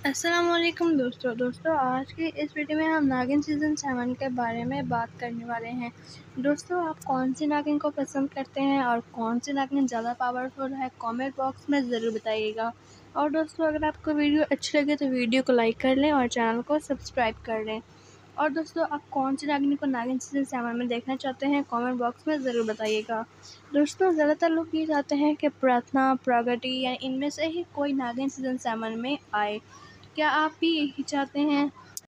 अस्सलामुअलैकुम दोस्तों आज की इस वीडियो में हम नागिन सीज़न 7 के बारे में बात करने वाले हैं। दोस्तों, आप कौन सी नागिन को पसंद करते हैं और कौन सी नागिन ज़्यादा पावरफुल है, कमेंट बॉक्स में ज़रूर बताइएगा। और दोस्तों, अगर आपको वीडियो अच्छी लगे तो वीडियो को लाइक कर लें और चैनल को सब्सक्राइब कर लें। और दोस्तों, आप कौन सी नागिन को नागिन सीज़न 7 में देखना चाहते हैं, कमेंट बॉक्स में ज़रूर बताइएगा। दोस्तों, ज़्यादातर लोग ये चाहते हैं कि प्रार्थना, प्रगति या इनमें से ही कोई नागिन सीज़न 7 में आए। क्या आप भी यही चाहते हैं?